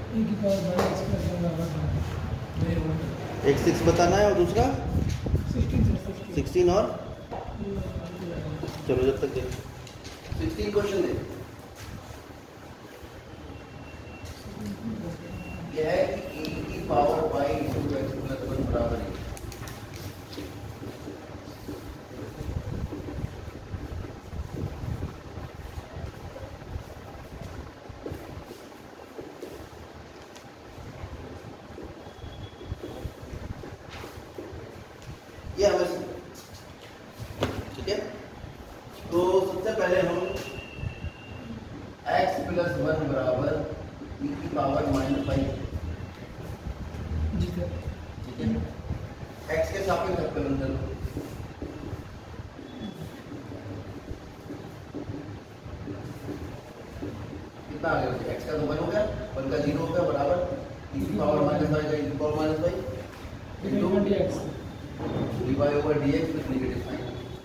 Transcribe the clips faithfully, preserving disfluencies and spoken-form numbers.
एक सिक्स बताना है और दूसरा सिक्सटीन और चलो जब तक सिक्सटीन क्वेश्चन दे। यह है कि e की power y into x plus one बराबर है। ये हमें ठीक है। तो सबसे पहले हम x प्लस वन बराबर e की पावर माइनस फाइव ठीक है। x के सापेक्ष अवकलन करो। कितना आ गया? x का तो वन हो गया, वन का जीरो हो गया बराबर e की पावर माइनस फाइव का e की power minus five into dx dy over dx with negative sign,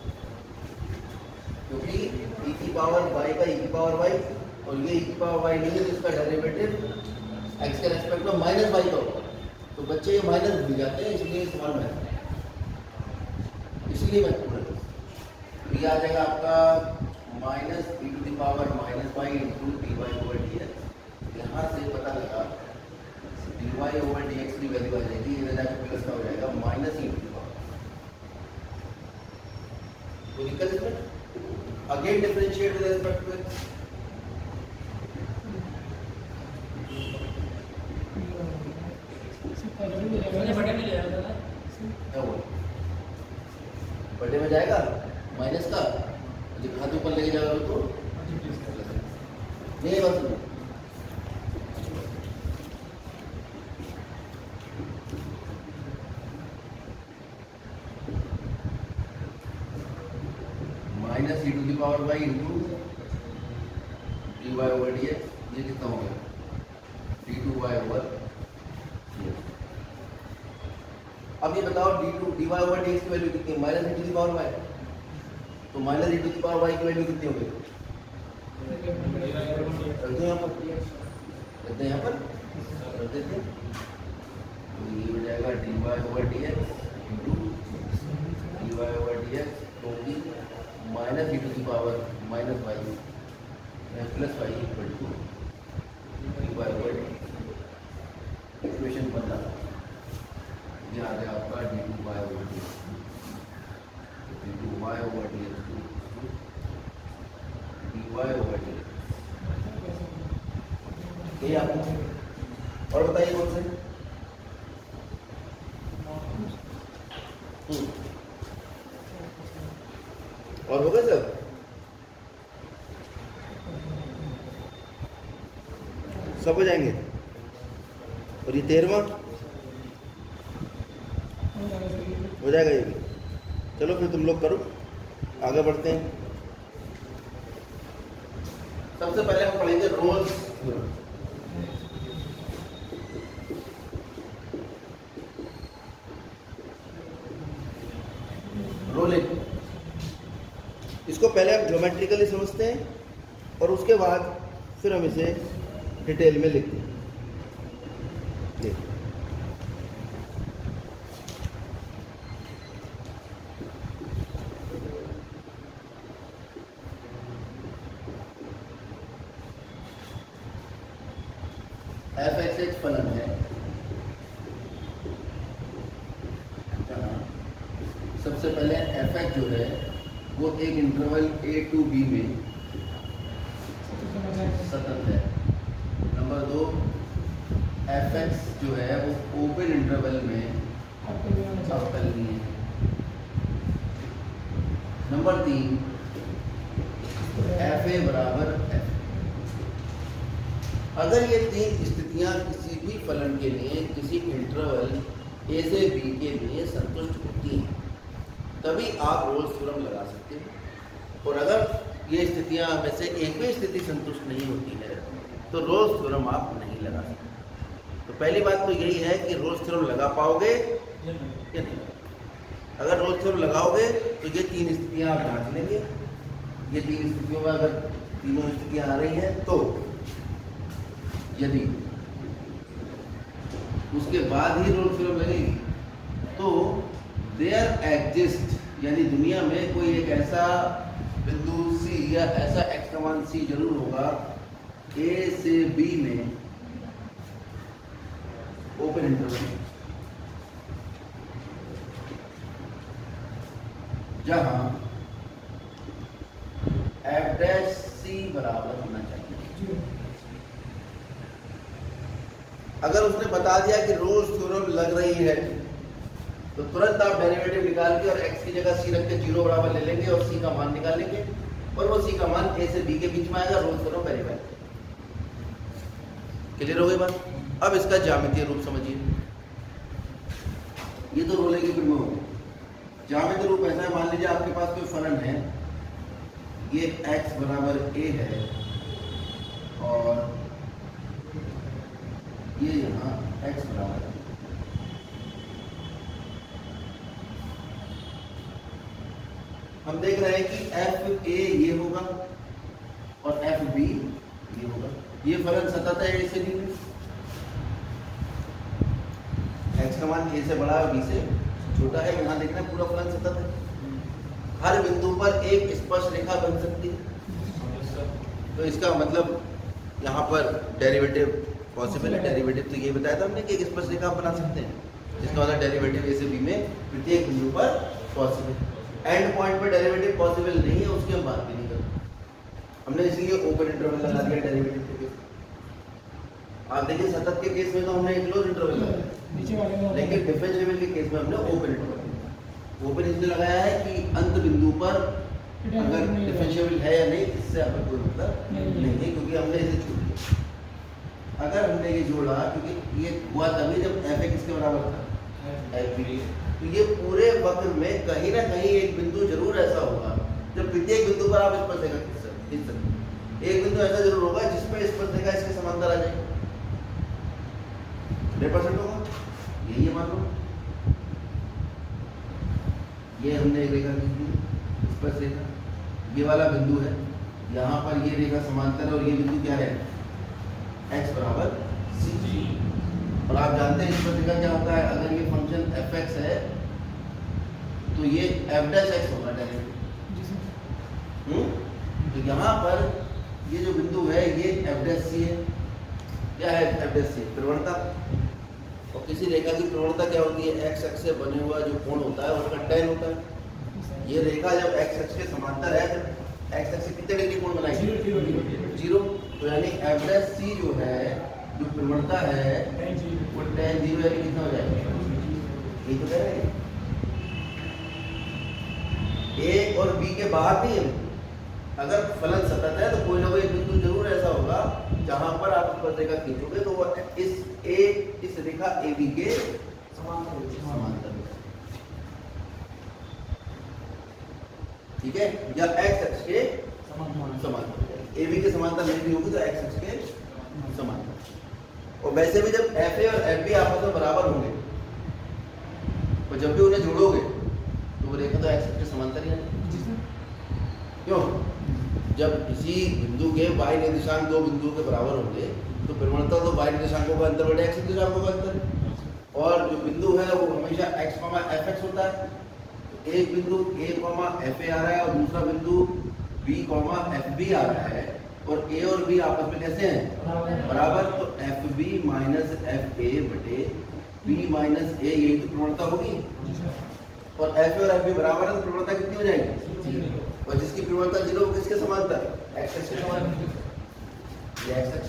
क्योंकि e की पावर y का e की पावर y और ये e की पावर y नहीं है, जिसका डेरिवेटिव x के रेस्पेक्ट में माइनस y का होगा। तो बच्चे ये माइनस भूल जाते हैं, इसलिए सवाल में इसलिए मैं पूरा तो ये आ जाएगा आपका minus e to the power minus y into dy over dx। यहाँ से पता लगा dy over dx की वैल्यू आ जाएगी, ये जाकर प्लस का हो जाएगा minus e to the power. कोई दिक्कत इसमें? Again differentiate with respect to x। बड़े में जाएगा माइनस का, जब हाथ ऊपर लेके जाएगा तो नहीं बस minus e to the power y into d y over d x. ये कितना हो गया? D two y over. अब ये बताओ d two d y over d x की वैल्यू कितनी है? Minus e to the power y. तो minus e to the power y की वैल्यू कितनी हो गई? रख दो यहाँ पर, रख दो यहाँ पर, रख देते हैं। तो ये हो जाएगा d y over d x into d y over d x, क्योंकि minus e to the power minus y plus y equal to d y over d. Equation बनना ये आ गया आपका d two y over d x, d two y over d x d y over d x. ये आपको और बताइए कौन से? और हो गए सब? सब हो जाएंगे। और ये तेरहवां हो जाएगा ये भी। चलो फिर तुम लोग करो, आगे बढ़ते हैं। सबसे पहले हम पढ़ेंगे रोल्स थ्योरम। रोलिंग, इसको पहले हम ज्योमेट्रिकली समझते हैं और उसके बाद फिर हम इसे डिटेल में लिखते हैं। देखिए एफ एक्स एक फलन है। सबसे पहले एफ एक्स जो है वो एक इंटरवल ए टू बी में सतत है। नंबर दो, एफ एक्स जो है वो ओपन इंटरवल में अवकलनीय है। नंबर तीन, एफ ए बराबर एफ। अगर ये तीन स्थितियां किसी भी फलन के लिए किसी इंटरवल ए से बी के लिए संतुष्ट होती हैं तभी आप रोल्स थ्योरम लगा सकते हैं। और अगर ये स्थितियां में से एक भी स्थिति संतुष्ट नहीं होती है तो रोल्स थ्योरम आप नहीं लगा सकते। तो पहली बात तो यही है कि रोल्स थ्योरम लगा पाओगे या नहीं। अगर रोल्स थ्योरम लगाओगे तो ये तीन स्थितियां आप जांच लेंगे। ये तीन स्थितियों में अगर तीनों स्थितियां आ रही हैं तो यदि उसके बाद ही रोल्स थ्योरम लगेगी। तो देयर एग्जिस्ट, यानी दुनिया में कोई एक ऐसा बिंदु सी या ऐसा एक्स का मान सी जरूर होगा ए से बी में ओपन इंटरवल, जहां एफ डैश सी बराबर होना चाहिए। अगर उसने बता दिया कि रोल्स थ्योरम लग रही है तो तुरंत आप डेरिवेटिव निकाल के और x की जगह c रख के जीरो बराबर ले लेंगे और c का मान निकालेंगे और वो c का मान a से b के बीच में आएगा। Roles theorem verify. क्लियर हो गई बात? अब इसका ज्यामितीय रूप समझिए। ये तो रोले की फिल्म हो गई। ज्यामितीय रूप ऐसा है, मान लीजिए आपके पास कोई फलन है, ये x बराबर a है और ये यहाँ x बराबर है। हम देख रहे हैं कि एफ ए ये होगा और एफ बी ये होगा। ये फलन सतत है ए से बी में, एक्स का मान ए से बड़ा है और बी से छोटा है। यहाँ देखना पूरा फलन सतत है। हर बिंदु पर एक स्पर्श रेखा बन सकती है। तो इसका मतलब यहाँ पर डेरिवेटिव पॉसिबल है। डेरिवेटिव तो ये बताया था हमने कि एक स्पर्श रेखा बना सकते हैं, जिसका मतलब डेरिवेटिव ए से बी में प्रत्येक बिंदु पर पॉसिबल है। एंड पॉइंट पे डेरिवेटिव पॉसिबल नहीं है, उसकी हम बात भी नहीं करते। हमने इसलिए ओपन इंटरवल लगा दिया डेरिवेटिव के केस। आप देखिए सतत के केस में तो हमने एक क्लोज इंटरवल लगाया, लेकिन डिफरेंशिएबल के केस में हमने ओपन इंटरवल ओपन इसलिए लगाया है कि अंत बिंदु पर अगर डिफरेंशिएबल है या नहीं इससे हमें कोई मतलब नहीं है, क्योंकि हमने इसे छोड़ दिया। अगर हमने ये जोड़ा, क्योंकि ये हुआ तभी जब एफ ए किसके बराबर था, एफ बी, तो ये पूरे वक्र में कहीं ना कहीं एक बिंदु जरूर ऐसा होगा जब प्रत्येक बिंदु पर आप स्पर्श रेखा खींच सकते। एक बिंदु ऐसा जरूर होगा जिसमें स्पर्श रेखा इसके समांतर आ जाएगी। हंड्रेड परसेंट होगा, यही है मान लो। ये हमने एक रेखा खींची स्पर्श रेखा, ये वाला बिंदु है, यहाँ पर ये रेखा समांतर है और ये बिंदु क्या है, x बराबर सी। और आप जानते हैं स्पर्श रेखा क्या होता है, अगर ये फंक्शन एफ एक्स है तो ये एफ डैश एक्स होगा डायरेक्ट। हम्म तो यहाँ पर ये जो बिंदु है ये एफ डैश सी है। क्या है एफ डैश सी? प्रवणता। और किसी रेखा की प्रवणता क्या होती है, एक्स एक्स से बने हुआ जो कोण होता है उसका tan होता है। ये रेखा जब एक्स एक्स के समांतर है तो एक्स एक्स से कितने डिग्री कोण बनाएगी, जीरो। तो यानी एफ डैश सी जो है जो प्रवणता है वो tan जीरो यानी कितना हो जाएगा, ये तो कह रहे हैं ए और बी के बाहर नहीं है। अगर फलन सतत है तो कोई ना कोई बिंदु जरूर ऐसा होगा जहां पर आप स्पर्श रेखा खींचोगे तो वो इस ए इस रेखा ए बी के समांतर, ठीक है, या एक्स एक्स के समांतर। ए बी के समांतर नहीं भी होगी तो एक्स एक्स के समांतर। और वैसे भी जब एफ ए और एफ बी आपस में बराबर होंगे और जब भी उन्हें जोड़ोगे तो वो रेखा तो एक्स एक्स के समांतर ही है। क्यों? जब किसी बिंदु के y निर्देशांक दो बिंदुओं के बराबर होंगे तो प्रवणता तो y निर्देशांकों का अंतर बटे x निर्देशांकों का अंतर है। और जो बिंदु है वो हमेशा x, fx होता है। तो एक बिंदु a, fa आ रहा है और दूसरा बिंदु b, fb आ रहा है और a और b आपस में कैसे हैं, बराबर। तो fb माइनस fa बटे b माइनस a, यही तो प्रवणता होगी। और fa और fb बराबर है तो प्रवणता कितनी हो जाएगी, और जिसकी प्रवणता जीरो किसके समांतर, एक्स एक्स के समांतर। ये एक्स एक्स।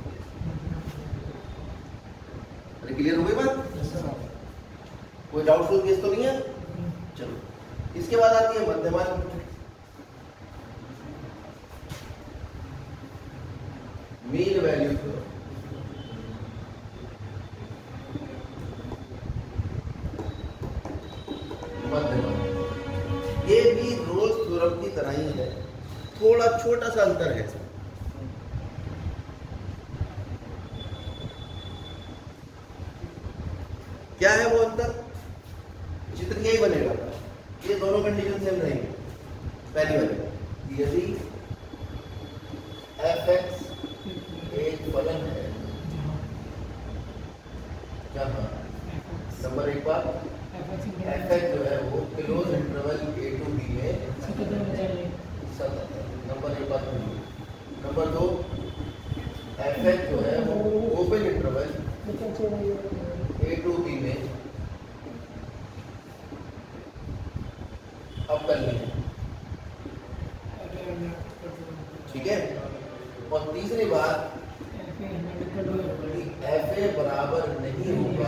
अरे क्लियर हो गई बात? कोई डाउटफुल केस तो नहीं है? चलो इसके बाद आती है मध्यमान। Mean value theorem. मध्यमान ये भी रोल्स थ्योरम की तरह ही है, थोड़ा छोटा सा अंतर है। क्या है वो अंतर? चित्र यही बनेगा, ये दोनों कंडीशन सेम रहेंगे। पहली वाली, यदि एफ एक्स एक फलन है जहाँ नंबर एक बार एफ एक्स जो है वो close interval a to b में सतत। नंबर एक बात। नंबर दो, एफ एक्स जो है वो open interval a to b में अब करनी है, ठीक है। और तीसरी बात, एफ ए बराबर नहीं होगा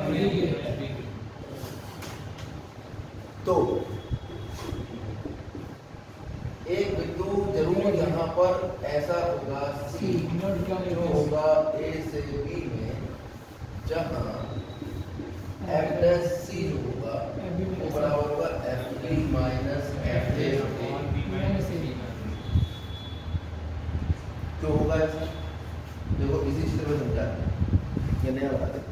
तो एक बिंदु जरूर यहाँ पर ऐसा होगा सी जो होगा ए से बी में, जहाँ एफ डैश सी जो होगा वो बराबर होगा f b minus f a जो होगा ऐसा। देखो इसी चित्र में समझा ये नया बात है।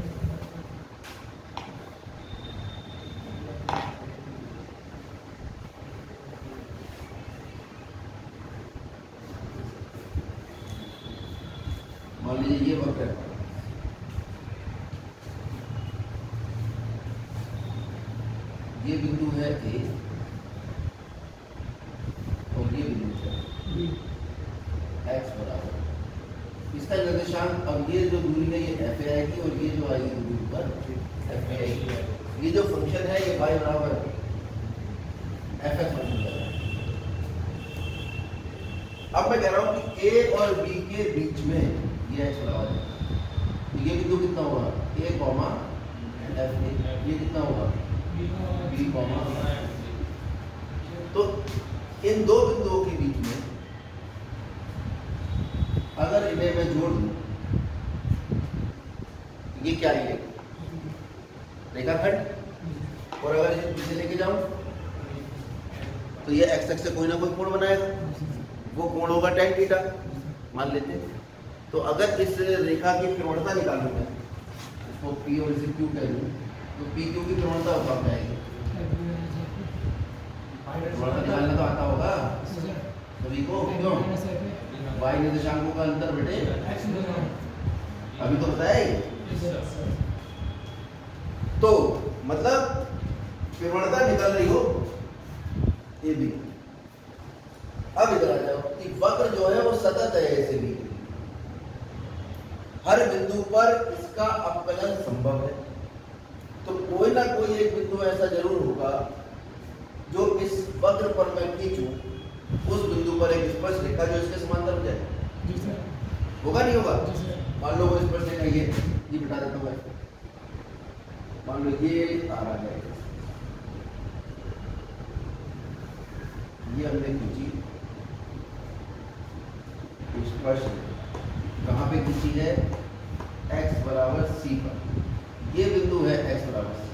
मान लीजिए ये वक्र है, ये बिंदु है ए और ये बिंदु है एक्स बराबर, इसका निर्देशांक, अब ये जो दूरी है ये एफ ए आएगी और ये जो आएगी दूरी पर एफ ए आएगी। ये जो फंक्शन है ये वाई बराबर एफ एक्स फंक्शन है। अब मैं कह रहा हूं कि ए और बी के बीच में ये एक्स बराबर है, तो ये बिंदु कितना होगा ए कॉमा एफ ए, ये कितना होगा बी कॉमा। तो इन दो बिंदुओं के बीच में अगर इन्हें मैं जोड़ दूं, ये क्या है रेखाखंड, और अगर इसे पीछे लेके जाऊं तो ये एक्स एक्स से कोई ना कोई कोण बनाएगा, वो कोण होगा tan थीटा मान लेते हैं। तो अगर इस रेखा की प्रवणता निकालूं मैं, इसको P और इसे Q कह दूं, तो P Q की प्रवणता हो जाएगी। प्रवणता निकालना तो आता होगा सभी को, क्यों वाई निर्देशांकों का अंतर बेटे अभी तो बताया ही। तो मतलब प्रवणता निकल रही हो ए बी। अब इधर आ जाओ कि वक्र जो है वो सतत है ए से बी, हर बिंदु पर इसका अवकलन संभव है। तो कोई ना कोई एक बिंदु ऐसा जरूर होगा जो इस वक्र पर मैं खींचूं, उस बिंदु पर एक स्पर्श रेखा जो इसके समांतर हो जाए, होगा नहीं होगा। मान लो वो स्पर्श रेखा ये ये बिठा देता हूँ, मान लो ये आ रहा है, ये हमने खींची स्पर्श कहाँ पे खींची है, x बराबर c पर। ये बिंदु है x बराबर c,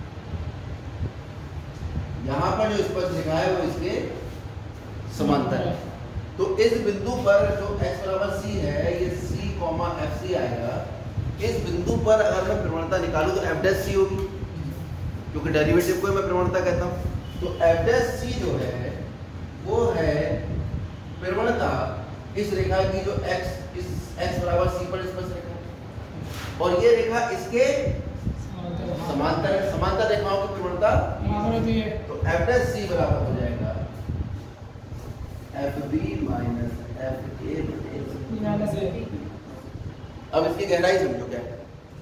यहाँ पर जो स्पर्श रेखा है वो इसके समांतर है। तो इस बिंदु पर जो x बराबर c है ये c कॉमा एफ सी आएगा। इस बिंदु पर अगर मैं प्रवणता निकालूं तो एफ डैश सी होगी, क्योंकि डेरिवेटिव को मैं प्रवणता कहता हूं। तो एफ डैश सी जो है वो है प्रवणता इस रेखा की जो x इस x बराबर c पर स्पर्श रेखा, और ये रेखा इसके समांतर समांतर रेखाओं की प्रवणता, तो एफ डैश सी बराबर हो जाएगा f b minus f a. अब इसकी गहराई समझो क्या है।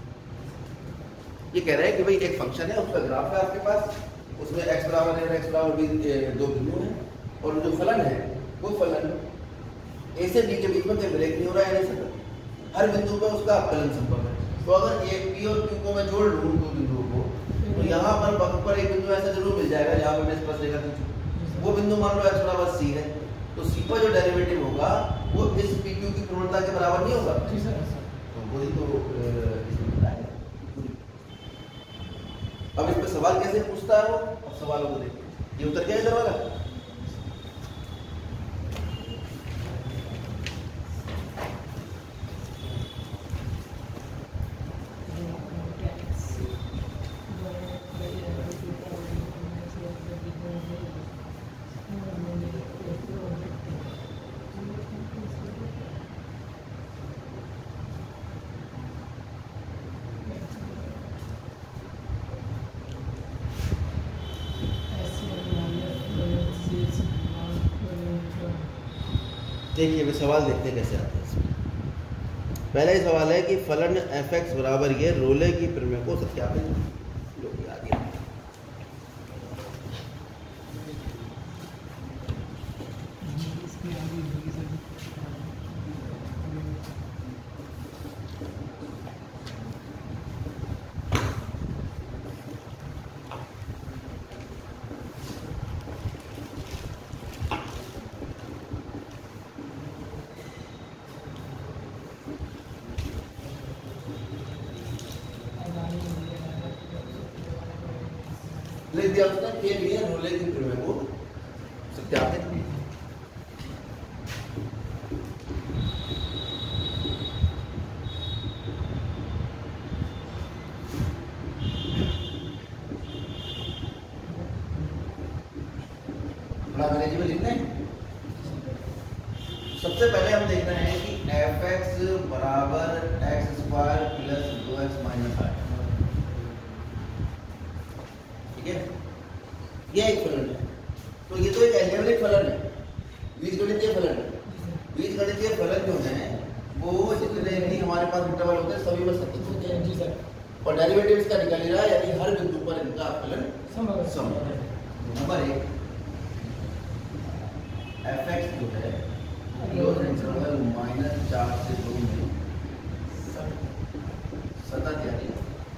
ये कह रहा है कि भाई एक फंक्शन है, उसका ग्राफ है आपके पास, उसमें x बराबर है x बराबर b दो बिंदु हैं, और जो फलन है वो फलन a से b के बीच में कोई ब्रेक नहीं हो रहा है, नहीं, हर बिंदु पर उसका अवकलन संभव है। तो अगर a p और q को मैं जोड़ लूं दो बिंदुओं को, तो यहाँ पर वक्र पर एक बिंदु ऐसा जरूर मिल जाएगा जहाँ पर स्पर्श रेखा खींचूं, वो बिंदु मान लो x बराबर c है, तो c पर जो डेरिवेटिव होगा वो इस pq की प्रवणता के बराबर नहीं होगा। तो वही तो इसमें बताया। अब इस पे सवाल कैसे पूछता है वो, अब सवालों को देखिए। ये उतर गया इधर वाला, देखिए वे सवाल देखते कैसे आते हैं इसमें। पहला ही सवाल है कि फलन एफ एक्स बराबर ये रोले की प्रमेय को सत्यापित लो आ गया। लिख दिया उसने के लिए रोले की प्रमेय को सत्यापित किया। अंग्रेजी में लिखना है। सबसे पहले हम देखना है कि एफ एक्स बराबर एक्स स्क्वायर प्लस दो एक्स माइनस आठ, ठीक है, यह एक फलन है। तो ये तो एक अलजेब्रिक फलन है, बीजगणितीय फलन है। बीजगणितीय फलन जो है वो जितने भी हमारे पास इंटरवल होते हैं सभी में सत्य होते हैं। जी सर। और डेरिवेटिव इसका निकल ही रहा है, यानी हर बिंदु पर इनका फलन सम है। नंबर एक, एफ एक्स जो है क्लोज इंटरवल माइनस चार से दो में सतत यानी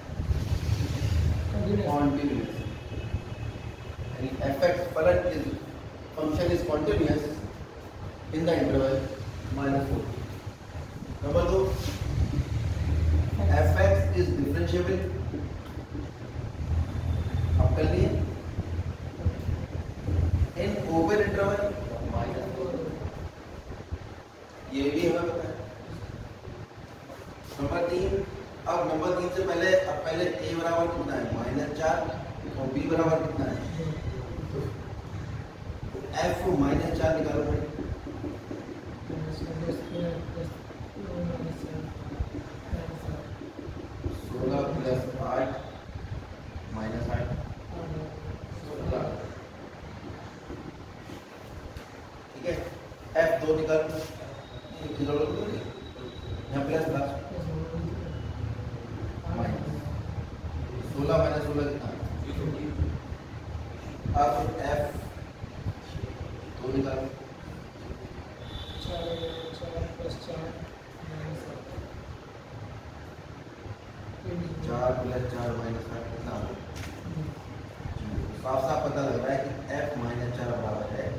कॉन्टिन्यूअस, यानी एफ एक्स फलन is function is continuous in the interval minus four. Number दो, एफ एक्स इज डिफरेंशिएबल, अब कर लिए in open interval minus four, ये भी हमें पता है। नंबर तीन, अब नंबर तीन से पहले अब पहले ए बराबर कितना है माइनस चार और बी बराबर कितना है, तो एफ को माइनस चार निकालो भाई, सोलह प्लस आठ माइनस आठ सोलह, ठीक है। एफ दो निकालो, यहाँ प्लस था माइनस सोलह माइनस सोलह कितना, अब एफ दो निकालो, चार प्लस चार माइनस आठ कितना, साफ साफ पता लग रहा है कि एफ माइनस चार बराबर है।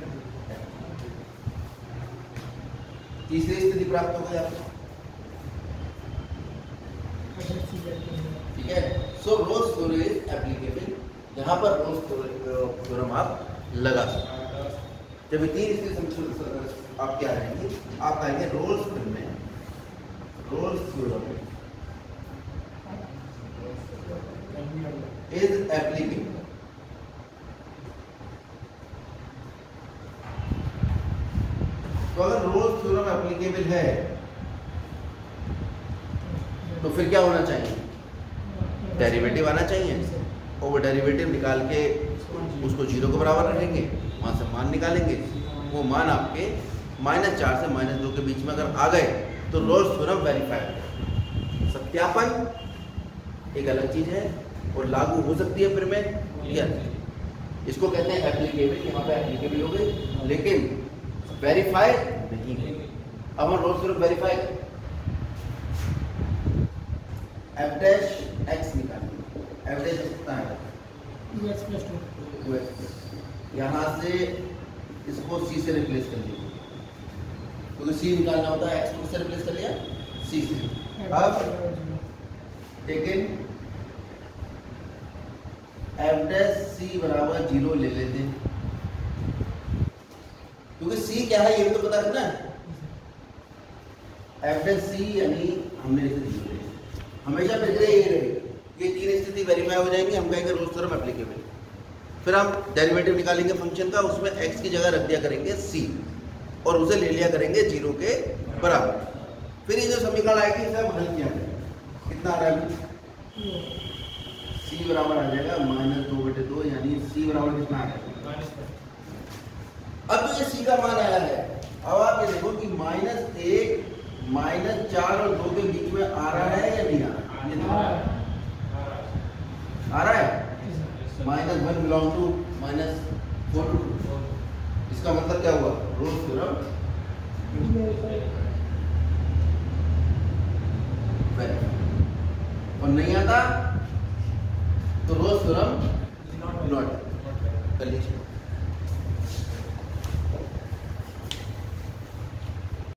तीसरी स्थिति प्राप्त हो गई आपको, ठीक है। So Rolle's theorem is applicable, यहाँ पर रोल्स थ्योरम आप लगा सकते हैं। जब तीन स्थिति आप क्या रहेंगे, आप कहेंगे रोल्स में रोल्स थ्योरम इज एप्लीकेबल। तो अगर रोल्स थ्योरम एप्लीकेबल है तो फिर क्या होना चाहिए, डेरिवेटिव आना चाहिए, और वो डेरिवेटिव निकाल के उसको जीरो के बराबर रखेंगे, वहाँ से मान निकालेंगे, वो मान आपके माइनस चार से माइनस दो के बीच में अगर आ गए तो रोल्स थ्योरम वेरीफाइड। सत्यापन एक अलग चीज है और लागू हो सकती है फिर में या इसको कहते हैं एप्लीकेबल, यहाँ पे एप्लीकेबल हो गई लेकिन वेरीफाई नहीं है। अब हम रोल्स थ्योरम वेरीफाई करें, एफ डैश एक्स निकालेंगे, एफ डैश कितना है टू एक्स प्लस टू, यहाँ से इसको सी से रिप्लेस कर लीजिए, क्योंकि सी निकालना होता है, एक्स को से रिप्लेस कर लिया सी से। अब टेकन एफ डैश सी बराबर जीरो ले लेते हैं, क्योंकि सी क्या है ये भी तो पता है ना, एफ डैश सी यानी हमने इसे जीरो ले, हमेशा फिक्र ये रहेगी, ये तीन स्थिति वेरीफाई हो जाएंगी, हम कहेंगे रोल्स थ्योरम एप्लीकेबल। फिर हम डेरिवेटिव निकालेंगे फंक्शन का, उसमें एक्स की जगह रख दिया करेंगे सी और उसे ले लिया करेंगे जीरो के बराबर। फिर ये जो समीकरण आएगी इसे हम हल किया जाएगा, कितना आ रहा है, सी बराबर आ जाएगा माइनस दो बटे दो, यानी सी बराबर कितना आ जाएगा। अब तो ये सी का मान आया है, अब आप ये माइनस एक माइनस चार और दो के बीच में आ रहा है या नहीं आ रहा है? ये देखो आ रहा है। Minus one belong to minus four to two, इसका मतलब क्या हुआ? रोल्स थ्योरम और नहीं आता तो रोल्स थ्योरम नॉट कर लीजिए।